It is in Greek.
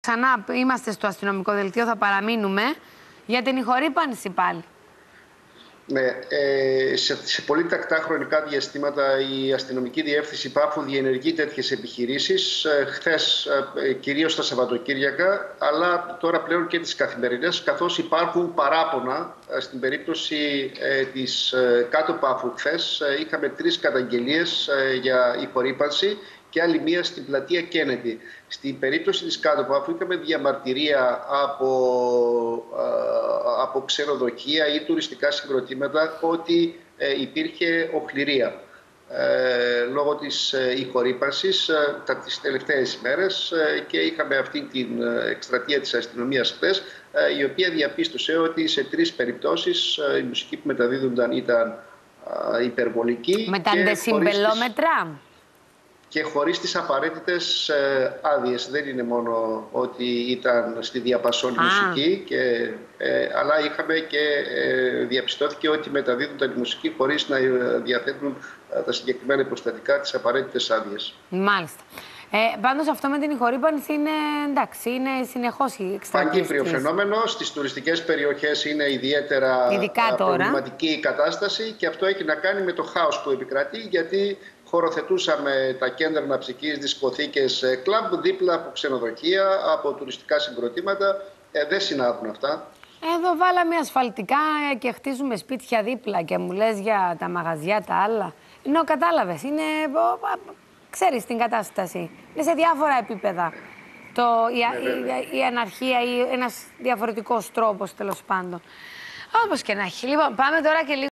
Ξανά είμαστε στο αστυνομικό δελτίο, θα παραμείνουμε για την ηχορύπανση πάλι. Ναι, σε πολύ τακτά χρονικά διαστήματα η αστυνομική διεύθυνση Πάφου διενεργεί τέτοιες επιχειρήσεις, χθες κυρίως τα Σαββατοκύριακα, αλλά τώρα πλέον και τις καθημερινές, καθώς υπάρχουν παράπονα. Στην περίπτωση της Κάτω Πάφου χθες είχαμε 3 καταγγελίες για ηχορύπανση και άλλη μία στην πλατεία Κέννεντι. Στην περίπτωση της Κάτω Πάφου είχαμε διαμαρτυρία από ξενοδοχεία ή τουριστικά συγκροτήματα ότι υπήρχε οχληρία λόγω της ηχορύπανσης τις τελευταίες ημέρες και είχαμε αυτή την εκστρατεία της αστυνομίας χθες, η οποία διαπίστωσε ότι σε 3 περιπτώσεις η μουσική που μεταδίδονταν ήταν υπερβολική. Με τα ντεσιμπελόμετρα. Και χωρίς τις απαραίτητες άδειες. Δεν είναι μόνο ότι ήταν στη διαπασόν μουσική, αλλά είχαμε και διαπιστώθηκε ότι μεταδίδονταν η μουσική χωρίς να διαθέτουν τα συγκεκριμένα υποστατικά τις απαραίτητες άδειες. Μάλιστα. Πάντως αυτό με την ηχορύπανση είναι εντάξει, είναι συνεχώς η εκστρατεία. Παγκύπριο φαινόμενο. Στις τουριστικές περιοχές είναι ιδιαίτερα προβληματική η κατάσταση και αυτό έχει να κάνει με το χάος που επικρατεί, γιατί χωροθετούσαμε τα κέντρα ναυσικής, δισκοθήκες, κλαμπ δίπλα από ξενοδοχεία, από τουριστικά συγκροτήματα. Δεν συνάδουν αυτά. Εδώ βάλαμε ασφαλτικά και χτίζουμε σπίτια δίπλα και μου λες για τα μαγαζιά τα άλλα. Ενώ κατάλαβες, είναι... Ξέρεις την κατάσταση. Είναι σε διάφορα επίπεδα. Η αναρχία ή ένας διαφορετικός τρόπος, τέλος πάντων. Όπως και να έχει. Λοιπόν, πάμε τώρα και λίγο.